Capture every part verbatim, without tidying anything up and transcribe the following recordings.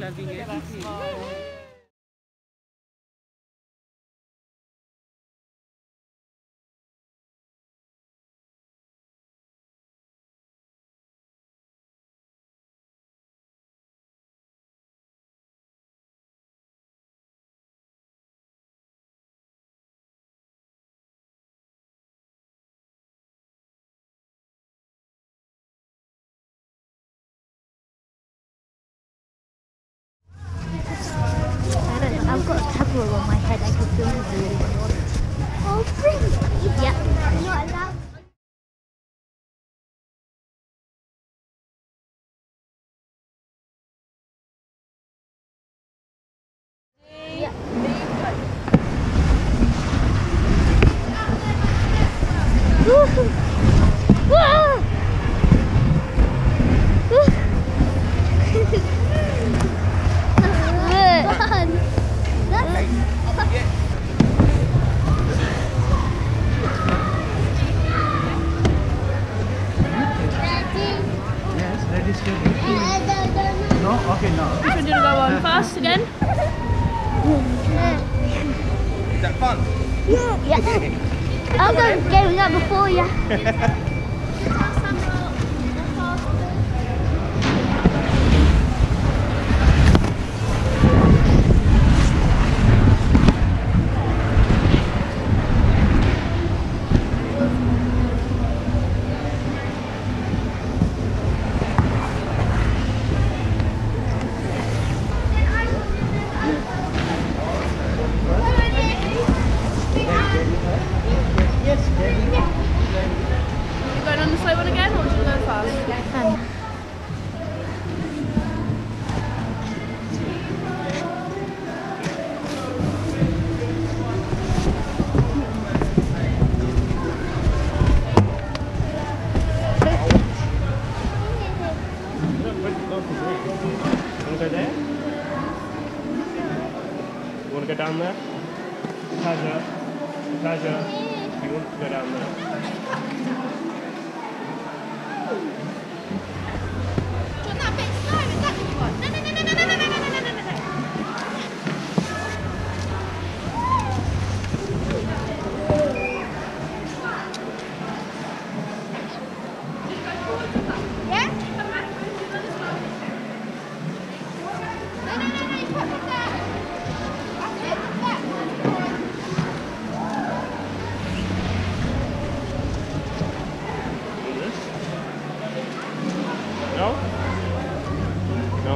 loving it. I've got a cover on my head, I can feel it really hot. Oh, really? Yeah. I'm not allowed. Yeah. Woohoo! Whoa! No? Okay, no. Which one do you want to go on first again? Is that fun? Yeah. Yeah. I'll go getting up before you. Go down there? Natasha, Natasha, you want to go down there? That bit slow, is that what you want? No, no, no, no, no, no, no, no, no, no, no, no. Yeah? No, no, no, no, you put it there. No? No.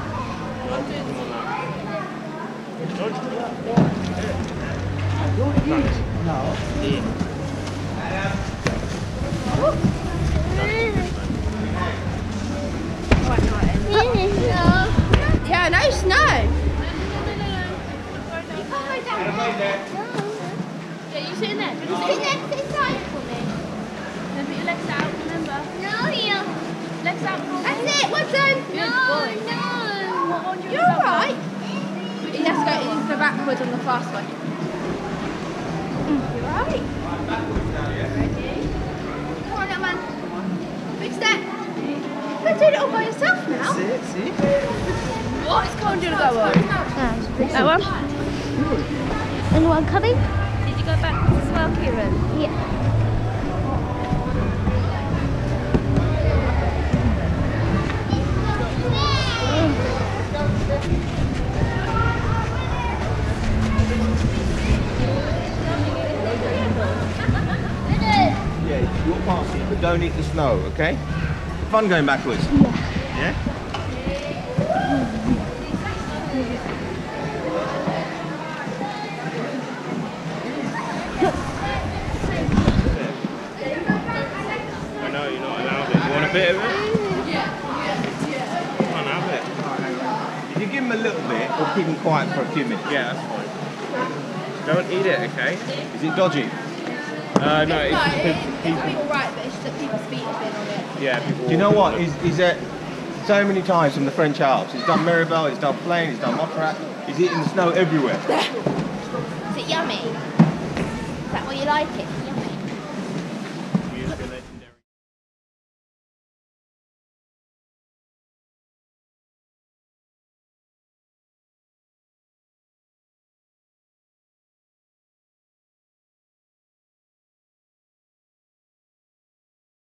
No. Yeah, no snow. Yeah, you sitting there? Sit next to the side for me. Then put your legs out, remember? No, here. Legs out. That's it, well done. Good No, boy. no. What one do you You're want to go alright. back? He has to go, he has to go backwards on the fast one. You're right. Ready? Come on, little man. Big step. You're doing it all by yourself now. See it, see? What is Colin doing to go on? That one? Anyone coming? Did you go backwards as well, Kieran? Yeah. Yeah, you're passing, but don't eat the snow, okay? Fun going backwards. Yeah? Yeah? I know you're not allowed it. You want a bit of it? Yeah. Can't have it. If you give him a little bit, or keep him quiet for a few minutes. Yeah, that's fine. Don't eat it, okay? Is it dodgy? Uh, no, it's No, just it, people, it's people, people right, but it's just that people's feet have been on it. yeah, people. Do you know what? walking He's, he's at so many times from the French Alps. He's done Mirabel, he's done Plain, he's done Montserrat. He's eating the snow everywhere. Is it yummy? Is that what you like it?